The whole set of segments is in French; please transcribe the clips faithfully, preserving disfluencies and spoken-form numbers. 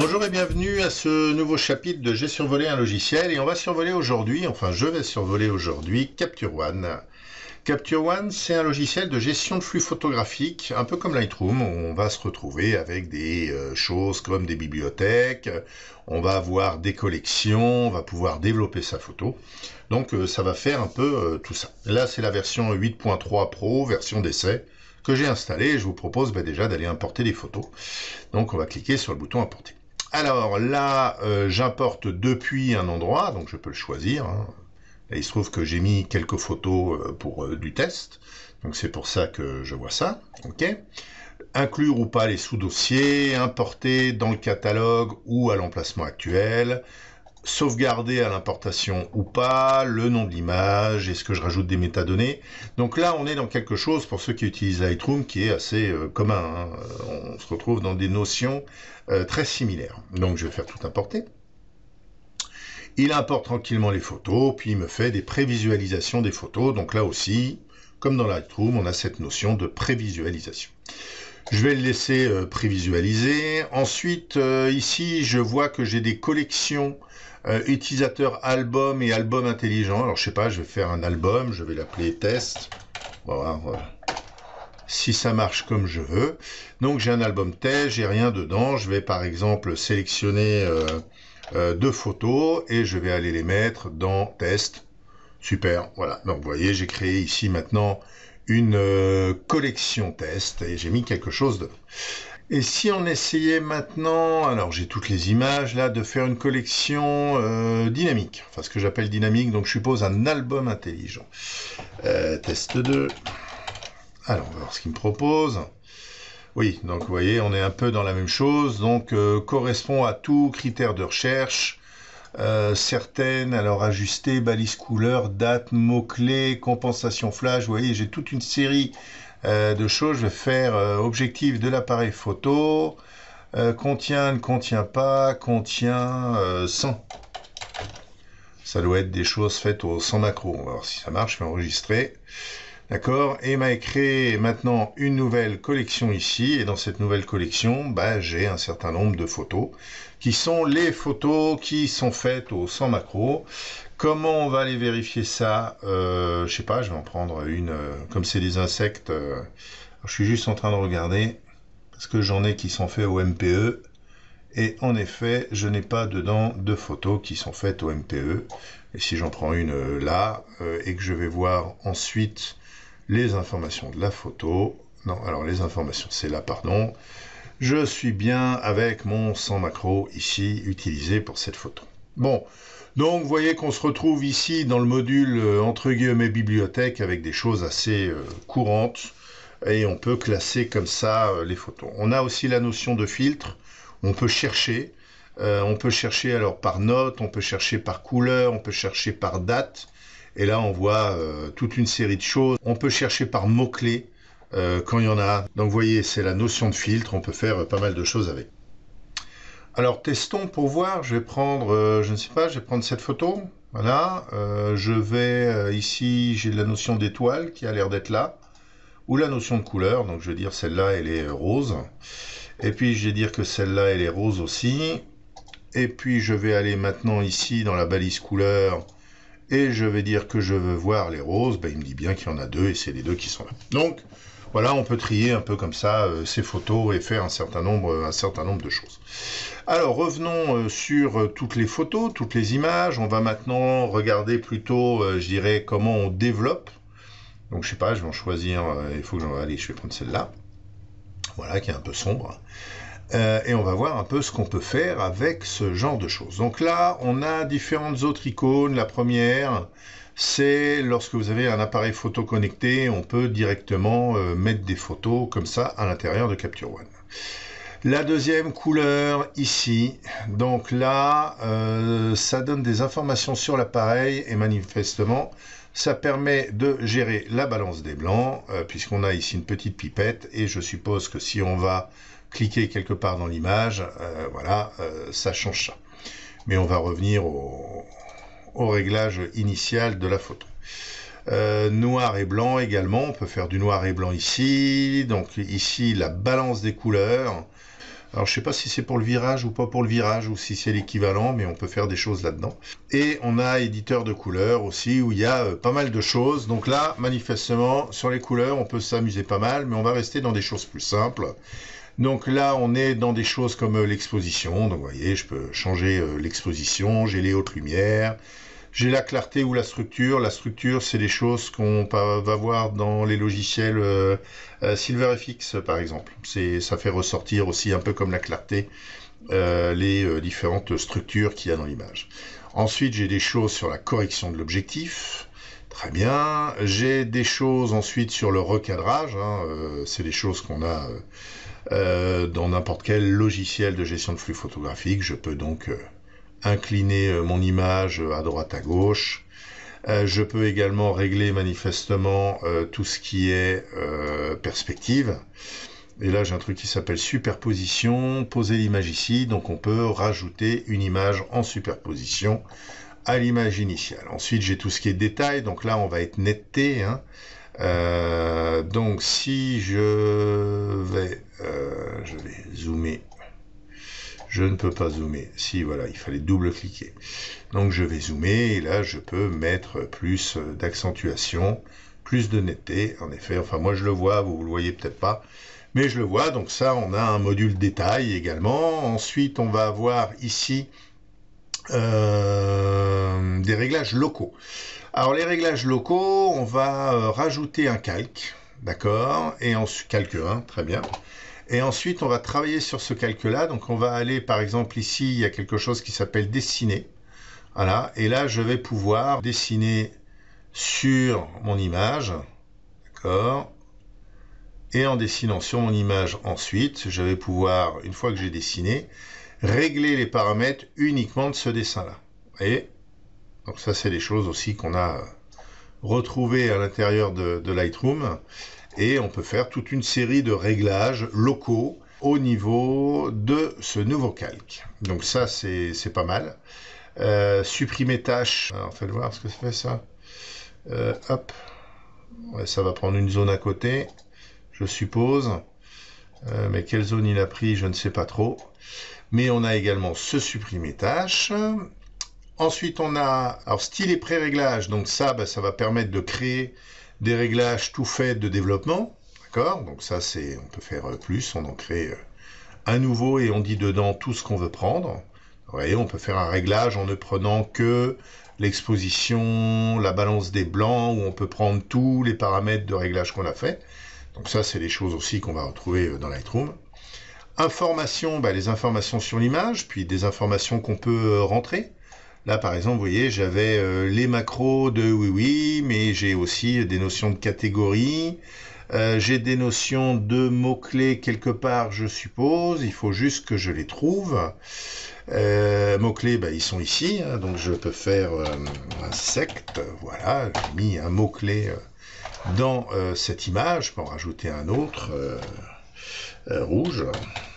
Bonjour et bienvenue à ce nouveau chapitre de J'ai survolé un logiciel et on va survoler aujourd'hui, enfin je vais survoler aujourd'hui Capture One. Capture One, c'est un logiciel de gestion de flux photographique, un peu comme Lightroom, où on va se retrouver avec des euh, choses comme des bibliothèques, on va avoir des collections, on va pouvoir développer sa photo. Donc euh, ça va faire un peu euh, tout ça. Là c'est la version huit point trois Pro, version d'essai, que j'ai installée et je vous propose bah, déjà d'aller importer des photos. Donc on va cliquer sur le bouton importer. Alors là, euh, j'importe depuis un endroit, donc je peux le choisir. Hein. Et il se trouve que j'ai mis quelques photos pour euh, du test, donc c'est pour ça que je vois ça. Ok. Inclure ou pas les sous-dossiers, importer dans le catalogue ou à l'emplacement actuel, sauvegarder à l'importation ou pas, le nom de l'image, est-ce que je rajoute des métadonnées. Donc là, on est dans quelque chose, pour ceux qui utilisent Lightroom, qui est assez euh, commun. Hein. On se retrouve dans des notions euh, très similaires. Donc je vais faire tout importer. Il importe tranquillement les photos, puis il me fait des prévisualisations des photos. Donc là aussi, comme dans Lightroom, on a cette notion de prévisualisation. Je vais le laisser euh, prévisualiser. Ensuite, euh, ici, je vois que j'ai des collections euh, utilisateurs album et album intelligent. Alors, je sais pas, je vais faire un album, je vais l'appeler test. On va voir euh, si ça marche comme je veux. Donc, j'ai un album test, j'ai rien dedans. Je vais, par exemple, sélectionner euh, euh, deux photos et je vais aller les mettre dans test. Super, voilà. Donc, vous voyez, j'ai créé ici maintenant une euh, collection test et j'ai mis quelque chose dedans. Et si on essayait maintenant, alors j'ai toutes les images là, de faire une collection euh, dynamique, enfin ce que j'appelle dynamique, donc je suppose un album intelligent. Euh, test deux. Alors on va voir ce qu'il me propose. Oui, donc vous voyez, on est un peu dans la même chose, donc euh, correspond à tout critère de recherche. Euh, certaines, alors ajuster, balise couleur, date, mots-clés, compensation flash, vous voyez, j'ai toute une série euh, de choses. Je vais faire euh, objectif de l'appareil photo, euh, contient, ne contient pas, contient euh, sans. Ça doit être des choses faites au sans macro. On va voir si ça marche, je vais enregistrer. D'accord, et m'a créé maintenant une nouvelle collection ici, et dans cette nouvelle collection, bah, j'ai un certain nombre de photos, qui sont les photos qui sont faites au sans macro. Comment on va aller vérifier ça? euh, Je sais pas, je vais en prendre une, euh, comme c'est des insectes, euh, je suis juste en train de regarder, parce que j'en ai qui sont faits au M P E, et en effet, je n'ai pas dedans de photos qui sont faites au M P E, et si j'en prends une euh, là, euh, et que je vais voir ensuite les informations de la photo, non, alors les informations, c'est là, pardon, je suis bien avec mon sans macro ici, utilisé pour cette photo. Bon, donc vous voyez qu'on se retrouve ici dans le module, euh, entre guillemets, bibliothèque, avec des choses assez euh, courantes, et on peut classer comme ça euh, les photos. On a aussi la notion de filtre, on peut chercher, euh, on peut chercher alors par note, on peut chercher par couleur, on peut chercher par date. Et là, on voit euh, toute une série de choses. On peut chercher par mots-clés euh, quand il y en a. Donc, vous voyez, c'est la notion de filtre. On peut faire euh, pas mal de choses avec. Alors, testons pour voir. Je vais prendre, euh, je ne sais pas, je vais prendre cette photo. Voilà. Euh, je vais, euh, ici, j'ai la notion d'étoile qui a l'air d'être là. Ou la notion de couleur. Donc, je vais dire celle-là, elle est rose. Et puis, je vais dire que celle-là, elle est rose aussi. Et puis, je vais aller maintenant ici dans la balise couleur. Et je vais dire que je veux voir les roses, ben, il me dit bien qu'il y en a deux et c'est les deux qui sont là. Donc voilà, on peut trier un peu comme ça euh, ces photos et faire un certain nombre, un certain nombre de choses. Alors revenons euh, sur euh, toutes les photos, toutes les images. On va maintenant regarder plutôt, euh, je dirais, comment on développe. Donc je sais pas, je vais en choisir, euh, il faut que j'en... Allez, je vais prendre celle-là. Voilà, qui est un peu sombre. Euh, et on va voir un peu ce qu'on peut faire avec ce genre de choses. Donc là, on a différentes autres icônes. La première, c'est lorsque vous avez un appareil photo connecté, on peut directement euh, mettre des photos comme ça à l'intérieur de Capture One. La deuxième couleur ici, donc là, euh, ça donne des informations sur l'appareil et manifestement, ça permet de gérer la balance des blancs, euh, puisqu'on a ici une petite pipette et je suppose que si on va cliquer quelque part dans l'image, euh, voilà, euh, ça change ça. Mais on va revenir au, au réglage initial de la photo. Euh, noir et blanc également, on peut faire du noir et blanc ici. Donc ici, la balance des couleurs. Alors je sais pas si c'est pour le virage ou pas pour le virage, ou si c'est l'équivalent, mais on peut faire des choses là-dedans. Et on a éditeur de couleurs aussi, où il y a euh, pas mal de choses. Donc là, manifestement, sur les couleurs, on peut s'amuser pas mal, mais on va rester dans des choses plus simples. Donc là, on est dans des choses comme euh, l'exposition. Donc vous voyez, je peux changer euh, l'exposition, j'ai les hautes lumières, j'ai la clarté ou la structure. La structure, c'est des choses qu'on va voir dans les logiciels euh, euh, SilverFX, par exemple. C'est, ça fait ressortir aussi, un peu comme la clarté, euh, les euh, différentes structures qu'il y a dans l'image. Ensuite, j'ai des choses sur la correction de l'objectif. Très bien. J'ai des choses ensuite sur le recadrage. Hein, euh, c'est des choses qu'on a euh, euh, dans n'importe quel logiciel de gestion de flux photographique. Je peux donc... Euh, incliner mon image à droite à gauche. Euh, je peux également régler manifestement euh, tout ce qui est euh, perspective. Et là, j'ai un truc qui s'appelle superposition. Poser l'image ici. Donc, on peut rajouter une image en superposition à l'image initiale. Ensuite, j'ai tout ce qui est détail. Donc là, on va être netteté. Hein. Euh, donc, si je vais, euh, je vais zoomer. Je ne peux pas zoomer. Si, voilà, il fallait double-cliquer. Donc, je vais zoomer et là, je peux mettre plus d'accentuation, plus de netteté. En effet, enfin, moi, je le vois, vous ne le voyez peut-être pas, mais je le vois. Donc, ça, on a un module détail également. Ensuite, on va avoir ici euh, des réglages locaux. Alors, les réglages locaux, on va euh, rajouter un calque, d'accord, et ensuite, calque un, très bien. Et ensuite, on va travailler sur ce calque-là. Donc, on va aller, par exemple, ici, il y a quelque chose qui s'appelle dessiner. Voilà. Et là, je vais pouvoir dessiner sur mon image. D'accord. Et en dessinant sur mon image ensuite, je vais pouvoir, une fois que j'ai dessiné, régler les paramètres uniquement de ce dessin-là. Vous voyez? Donc, ça, c'est des choses aussi qu'on a retrouvées à l'intérieur de, de Lightroom. Et on peut faire toute une série de réglages locaux au niveau de ce nouveau calque. Donc ça, c'est pas mal. Euh, supprimer tâche. Alors, faites voir ce que ça fait ça. Euh, hop. Ouais, ça va prendre une zone à côté, je suppose. Euh, mais quelle zone il a pris, je ne sais pas trop. Mais on a également ce supprimer tâche. Ensuite, on a alors style et pré-réglage. Donc ça, bah, ça va permettre de créer des réglages tout faits de développement, d'accord? Donc ça, c'est, on peut faire plus, on en crée un nouveau et on dit dedans tout ce qu'on veut prendre. Vous voyez, on peut faire un réglage en ne prenant que l'exposition, la balance des blancs, où on peut prendre tous les paramètres de réglage qu'on a fait. Donc ça, c'est des choses aussi qu'on va retrouver dans Lightroom. Informations, bah, les informations sur l'image, puis des informations qu'on peut rentrer. Là, par exemple, vous voyez, j'avais euh, les macros de oui, oui, mais j'ai aussi des notions de catégorie. Euh, j'ai des notions de mots-clés quelque part, je suppose. Il faut juste que je les trouve. Euh, mots-clés, bah, ils sont ici. Hein, donc, je peux faire euh, un sect. Voilà, j'ai mis un mot-clé dans euh, cette image. Je peux en rajouter un autre, euh, euh, rouge.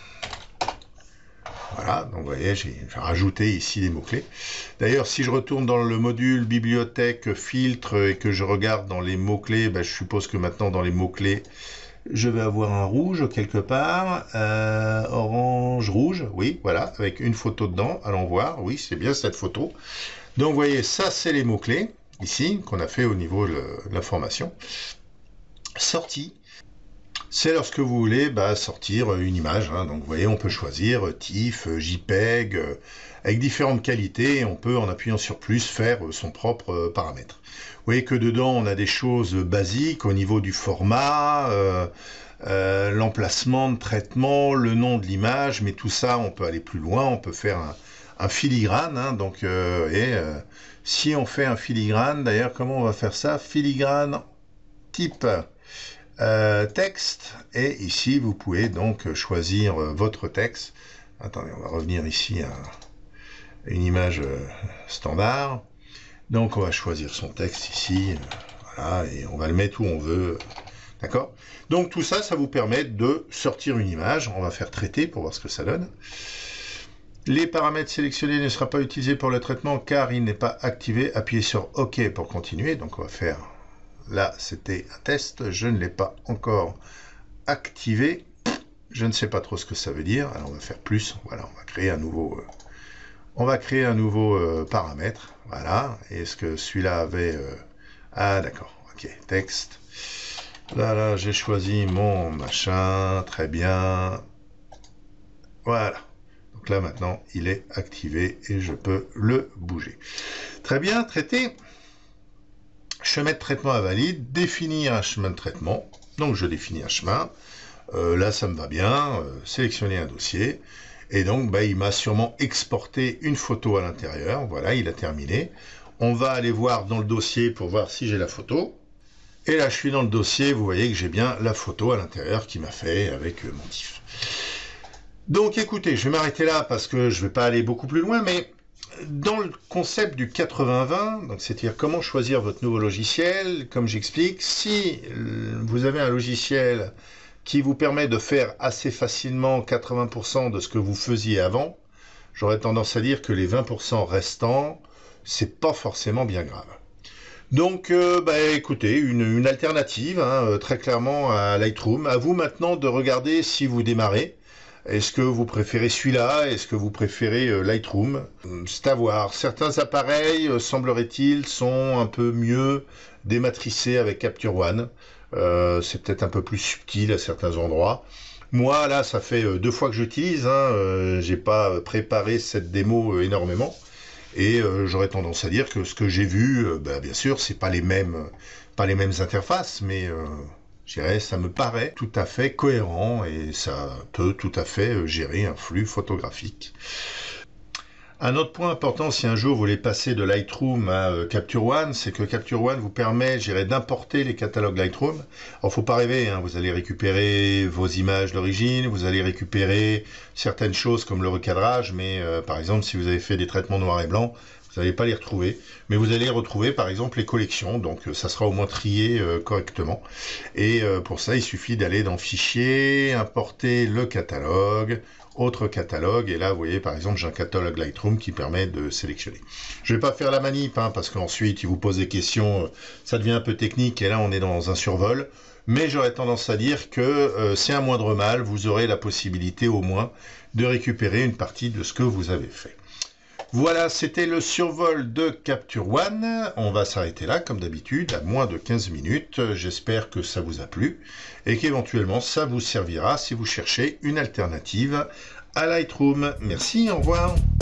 Voilà, donc vous voyez, j'ai rajouté ici des mots-clés. D'ailleurs, si je retourne dans le module bibliothèque, filtre, et que je regarde dans les mots-clés, ben, je suppose que maintenant, dans les mots-clés, je vais avoir un rouge quelque part. Euh, orange, rouge, oui, voilà, avec une photo dedans. Allons voir, oui, c'est bien cette photo. Donc, vous voyez, ça, c'est les mots-clés, ici, qu'on a fait au niveau de l'information. Sortie. C'est lorsque vous voulez bah, sortir une image. Hein. Donc vous voyez, on peut choisir TIFF, JPEG, euh, avec différentes qualités. Et on peut, en appuyant sur plus, faire euh, son propre euh, paramètre. Vous voyez que dedans, on a des choses basiques au niveau du format, euh, euh, l'emplacement de traitement, le nom de l'image. Mais tout ça, on peut aller plus loin. On peut faire un, un filigrane. Hein. Donc, euh, et, euh, si on fait un filigrane, d'ailleurs, comment on va faire ça? Filigrane type... Euh, texte, et ici vous pouvez donc choisir euh, votre texte. Attendez, on va revenir ici à une image euh, standard. Donc on va choisir son texte ici, euh, voilà, et on va le mettre où on veut. D'accord? Donc tout ça, ça vous permet de sortir une image. On va faire traiter pour voir ce que ça donne. Les paramètres sélectionnés ne sera pas utilisé pour le traitement car il n'est pas activé. Appuyez sur OK pour continuer. Donc on va faire... Là, c'était un test, je ne l'ai pas encore activé. Je ne sais pas trop ce que ça veut dire. Alors on va faire plus. Voilà, on va créer un nouveau, euh, on va créer un nouveau euh, paramètre. Voilà. Est-ce que celui-là avait... Euh... Ah d'accord. Ok. Texte. Là, là, j'ai choisi mon machin. Très bien. Voilà. Donc là maintenant, il est activé et je peux le bouger. Très bien. Traité. Chemin de traitement invalide. Définir un chemin de traitement. Donc je définis un chemin. Euh, là, ça me va bien, euh, sélectionner un dossier, et donc bah, il m'a sûrement exporté une photo à l'intérieur. Voilà, il a terminé. On va aller voir dans le dossier pour voir si j'ai la photo. Et là, je suis dans le dossier, vous voyez que j'ai bien la photo à l'intérieur qui m'a fait avec euh, mon T I F. Donc écoutez, je vais m'arrêter là parce que je ne vais pas aller beaucoup plus loin, mais dans le concept du quatre-vingts vingt, donc c'est-à-dire comment choisir votre nouveau logiciel, comme j'explique, si vous avez un logiciel qui vous permet de faire assez facilement quatre-vingts pour cent de ce que vous faisiez avant, j'aurais tendance à dire que les vingt pour cent restants, c'est pas forcément bien grave. Donc, euh, bah, écoutez, une, une alternative, hein, très clairement à Lightroom. À vous maintenant de regarder si vous démarrez. Est-ce que vous préférez celui-là? Est-ce que vous préférez euh, Lightroom? C'est à voir. Certains appareils, euh, semblerait-il, sont un peu mieux dématricés avec Capture One. Euh, c'est peut-être un peu plus subtil à certains endroits. Moi, là, ça fait euh, deux fois que j'utilise. Hein, euh, j'ai pas préparé cette démo euh, énormément. Et euh, j'aurais tendance à dire que ce que j'ai vu, euh, bah, bien sûr, c'est pas les mêmes, pas les mêmes interfaces, mais... Euh, Je dirais, ça me paraît tout à fait cohérent et ça peut tout à fait gérer un flux photographique. Un autre point important, si un jour vous voulez passer de Lightroom à euh, Capture One, c'est que Capture One vous permet, je dirais, d'importer les catalogues Lightroom. Alors, faut pas rêver, hein, vous allez récupérer vos images d'origine, vous allez récupérer certaines choses comme le recadrage, mais euh, par exemple, si vous avez fait des traitements noir et blanc, vous n'allez pas les retrouver, mais vous allez retrouver par exemple les collections, donc ça sera au moins trié euh, correctement. Et euh, pour ça, il suffit d'aller dans Fichier, importer le catalogue, autre catalogue, et là vous voyez par exemple j'ai un catalogue Lightroom qui permet de sélectionner. Je ne vais pas faire la manip, hein, parce qu'ensuite il vous pose des questions, ça devient un peu technique, et là on est dans un survol, mais j'aurais tendance à dire que euh, c'est un moindre mal, vous aurez la possibilité au moins de récupérer une partie de ce que vous avez fait. Voilà, c'était le survol de Capture One. On va s'arrêter là, comme d'habitude, à moins de quinze minutes. J'espère que ça vous a plu et qu'éventuellement ça vous servira si vous cherchez une alternative à Lightroom. Merci, au revoir.